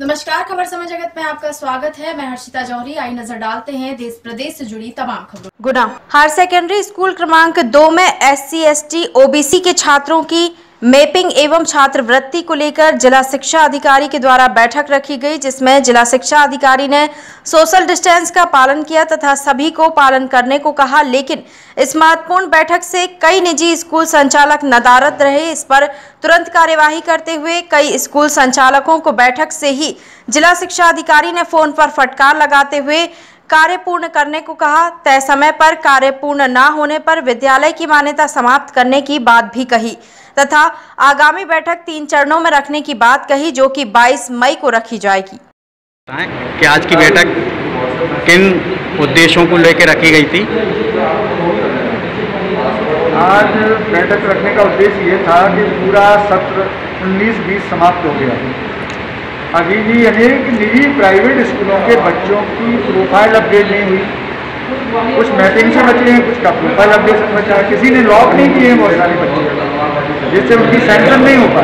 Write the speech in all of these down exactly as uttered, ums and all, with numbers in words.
नमस्कार, खबर समय जगत में आपका स्वागत है। मैं हर्षिता जौहरी। आई नजर डालते हैं देश प्रदेश से जुड़ी तमाम खबरों। गुना हायर सेकेंडरी स्कूल क्रमांक दो में S C S T O B C के छात्रों की मैपिंग एवं छात्रवृत्ति को लेकर जिला शिक्षा अधिकारी के द्वारा बैठक रखी गई, जिसमें जिला शिक्षा अधिकारी ने सोशल डिस्टेंस का पालन किया तथा सभी को पालन करने को कहा। लेकिन इस महत्वपूर्ण बैठक से कई निजी स्कूल संचालक नदारद रहे। इस पर तुरंत कार्यवाही करते हुए कई स्कूल संचालकों को बैठक से ही जिला शिक्षा अधिकारी ने फोन पर फटकार लगाते हुए कार्य पूर्ण करने को कहा। तय समय पर कार्य पूर्ण न होने पर विद्यालय की मान्यता समाप्त करने की बात भी कही तथा आगामी बैठक तीन चरणों में रखने की बात कही, जो कि बाईस मई को रखी जाएगी। कि आज की बैठक किन उद्देश्यों को लेकर रखी गई थी? आज बैठक रखने का उद्देश्य ये था कि पूरा सत्र उन्नीस बीस समाप्त हो गया। अभी भी अनेक निजी प्राइवेट स्कूलों के बच्चों की प्रोफाइल अपडेट नहीं हुई, कुछ मैपिंग से बचे हैं, कुछ का प्रोफाइल अपडेट से बचा है, किसी ने लॉक नहीं किए हैं बहुत सारे बच्चे, जिससे उनकी सैंक्शन नहीं हो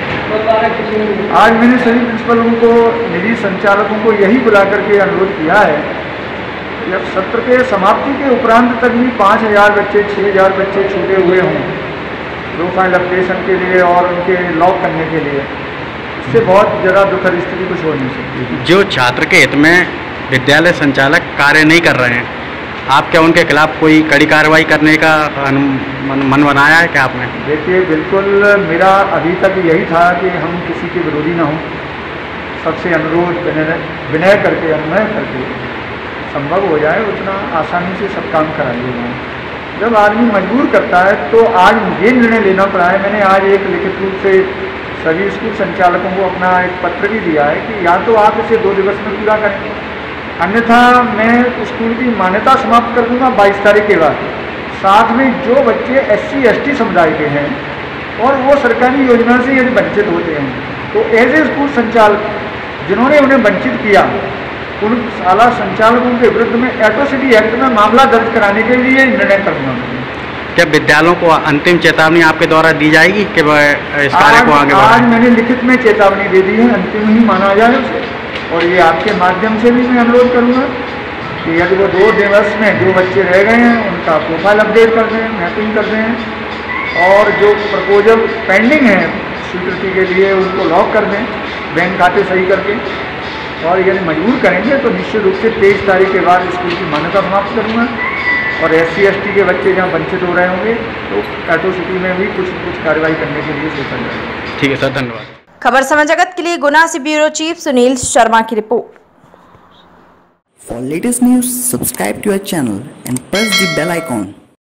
पाया। आज मैंने सभी प्रिंसिपलों को, निजी संचालकों को यही बुला करके अनुरोध किया है कि अब सत्र के समाप्ति के उपरांत तक भी पाँच हज़ार बच्चे, छः हज़ार बच्चे छूटे हुए हों प्रोफाइल अपडेशन के लिए और उनके लॉक करने के लिए। इससे बहुत ज़्यादा दुखद स्थिति कुछ हो नहीं सकती। जो छात्र के हित में विद्यालय संचालक कार्य नहीं कर रहे हैं, आप क्या उनके खिलाफ कोई कड़ी कार्रवाई करने का मन, मन बनाया है क्या आपने? देखिए, बिल्कुल मेरा अभी तक यही था कि हम किसी के विरोधी ना हों, सबसे अनुरोध विनय करके, अनुनय करके संभव हो जाए उतना आसानी से सब काम कराइए जाए। जब आदमी मजबूर करता है तो आज ये निर्णय लेना पड़ा है। मैंने आज एक लिखित रूप से सभी स्कूल संचालकों को अपना एक पत्र भी दिया है कि या तो आप इसे दो दिवस में पूरा करें, अन्यथा मैं स्कूल की मान्यता समाप्त कर दूंगा बाईस तारीख के बाद। साथ में जो बच्चे एस सी एस टी समुदाय के हैं और वो सरकारी योजना से यदि वंचित होते हैं तो एज ए स्कूल संचालक जिन्होंने उन्हें वंचित किया, उन शाला संचालकों के विरुद्ध में एट्रोसिटी एक्ट में मामला दर्ज कराने के लिए निर्णय करूँगा। क्या विद्यालयों को अंतिम चेतावनी आपके द्वारा दी जाएगी कि इस कार्य को आगे बढ़ाएं? आज मैंने लिखित में चेतावनी दे दी है, अंतिम ही माना जाए उसे। और ये आपके माध्यम से भी मैं अनुरोध करूँगा कि यदि वो दो दिवस में जो बच्चे रह गए हैं उनका प्रोफाइल अपडेट कर दें, मैपिंग कर दें, और जो प्रपोजल पेंडिंग है स्वीकृति के लिए उनको लॉक कर दें बैंक खाते सही करके। और यदि मजबूर करेंगे तो निश्चित रूप से तेईस तारीख के बाद स्कूल की मान्यता समाप्त करूँगा। और एस सी एस टी के बच्चे जहाँ वंचित हो रहे होंगे तो एट्रोसिटी में भी कुछ न कुछ कार्रवाई करने के लिए सोचा जाएगा। ठीक है सर, धन्यवाद। खबर समय जगत के लिए गुना से ब्यूरो चीफ सुनील शर्मा की report. For latest news, subscribe to our channel and press the bell icon.